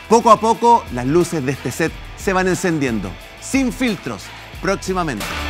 Poco a poco las luces de este set se van encendiendo. Sin filtros, próximamente.